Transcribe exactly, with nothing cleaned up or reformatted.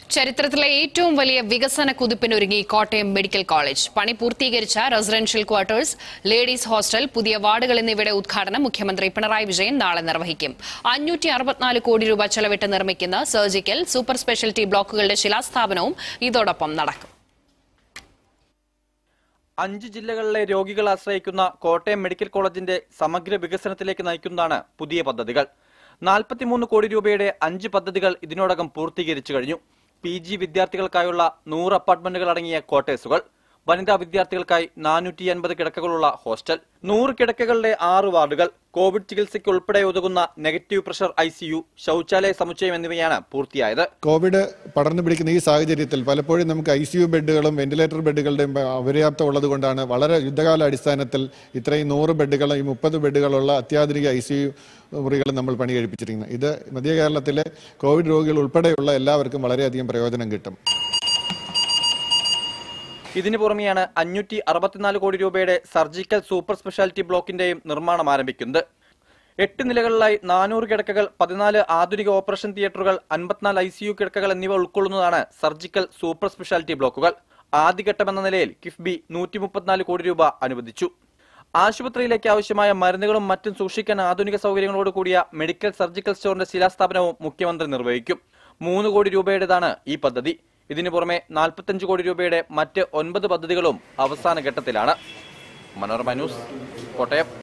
ചരിത്രത്തിലെ ഏറ്റവും വലിയ വികസന കുതിപ്പിനൊരുങ്ങി കോട്ടയം മെഡിക്കൽ കോളേജ്. പണി പൂർത്തീകരിച്ച റെസിഡൻഷ്യൽ ക്വാർട്ടേഴ്സ്, ലേഡീസ് ഹോസ്റ്റൽ, പുതിയ വാർഡുകൾ എന്നിവയുടെ ഉദ്ഘാടനം മുഖ്യമന്ത്രി പിണറായി വിജയൻ നാളെ നിർവഹിക്കും. അഞ്ഞൂറ്റി അറുപത്തിനാല് കോടി രൂപ ചെലവിട്ട് നിർമ്മിക്കുന്ന സർജിക്കൽ, സൂപ്പർ സ്പെഷ്യാലിറ്റി ബ്ലോക്കുകളുടെ ശിലാസ്ഥാപനവും ഇതോടൊപ്പം നടക്കും. അഞ്ച് ജില്ലകളിലെ രോഗികൾ ആശ്രയിക്കുന്ന കോട്ടയം മെഡിക്കൽ കോളേജിന്റെ സമഗ്ര വികസനത്തിലേക്ക് നയിക്കുന്നതാണ് പുതിയ പദ്ധതികൾ. നാൽപ്പത്തിമൂന്ന് കോടി രൂപയുടെ അഞ്ച് പദ്ധതികൾ ഇതിനോടകം പൂർത്തീകരിച്ചു കഴിഞ്ഞു. പി ജി വിദ്യാർത്ഥികൾക്കായുള്ള നൂറ് അപ്പാർട്ട്മെന്റുകൾ അടങ്ങിയ ക്വാർട്ടേഴ്സുകൾ, വനിതാ വിദ്യാർത്ഥികൾക്കായി നാനൂറ്റി അൻപത് കിടക്കകളുള്ള ഹോസ്റ്റൽ, നൂറ് കിടക്കകളുടെ ആറ് വാർഡുകൾ, കോവിഡ് ചികിത്സയ്ക്ക് ഉൾപ്പെടെ ഉതകുന്ന negative pressure I C U, ശൌചാലയ സമുച്ചയം എന്നിവയാണ് പൂർത്തിയായത്. കോവിഡ് പടർന്നു പിടിക്കുന്ന ഈ സാഹചര്യത്തിൽ പലപ്പോഴും നമുക്ക് ഐ സി യു ബെഡുകളും വെന്റിലേറ്റർ ബെഡുകളുടെയും അപര്യാപ്തം ഉള്ളതുകൊണ്ടാണ് വളരെ യുദ്ധകാല അടിസ്ഥാനത്തിൽ ഇത്രയും നൂറ് ബെഡുകൾ, ഈ മുപ്പത് ബെഡുകളുള്ള അത്യാധുനിക ഐ സി യു മുറികൾ നമ്മൾ പണി കഴിപ്പിച്ചിരിക്കുന്നത്. ഇത് മധ്യ കേരളത്തിലെ കോവിഡ് രോഗികൾ ഉൾപ്പെടെയുള്ള എല്ലാവർക്കും വളരെയധികം പ്രയോജനം കിട്ടും. ഇതിനു പുറമെയാണ് അഞ്ഞൂറ്റി അറുപത്തിനാല് കോടി രൂപയുടെ സർജിക്കൽ സൂപ്പർ സ്പെഷ്യാലിറ്റി ബ്ലോക്കിന്റെയും നിർമ്മാണം ആരംഭിക്കുന്നത്. എട്ട് നിലകളിലായി നാനൂറ് കിടക്കകൾ, പതിനാല് ആധുനിക ഓപ്പറേഷൻ തിയേറ്ററുകൾ, അൻപത്തിനാല് ഐ സി യു കിടക്കകൾ എന്നിവ ഉൾക്കൊള്ളുന്നതാണ് സർജിക്കൽ സൂപ്പർ സ്പെഷ്യാലിറ്റി ബ്ലോക്കുകൾ. ആദ്യഘട്ടമെന്ന നിലയിൽ കിഫ്ബി നൂറ്റി മുപ്പത്തിനാല് കോടി രൂപ അനുവദിച്ചു. ആശുപത്രിയിലേക്ക് ആവശ്യമായ മരുന്നുകളും മറ്റും സൂക്ഷിക്കാൻ ആധുനിക സൗകര്യങ്ങളോട് കൂടിയ മെഡിക്കൽ സർജിക്കൽ സ്റ്റോറിന്റെ ശിലാസ്ഥാപനവും മുഖ്യമന്ത്രി നിർവഹിക്കും. മൂന്ന് കോടി രൂപയുടേതാണ് ഈ പദ്ധതി. ഇതിനു പുറമെ നാൽപ്പത്തിയഞ്ച് കോടി രൂപയുടെ മറ്റ് ഒൻപത് പദ്ധതികളും അവസാന ഘട്ടത്തിലാണ്. മനോരമ ന്യൂസ്, കോട്ടയം.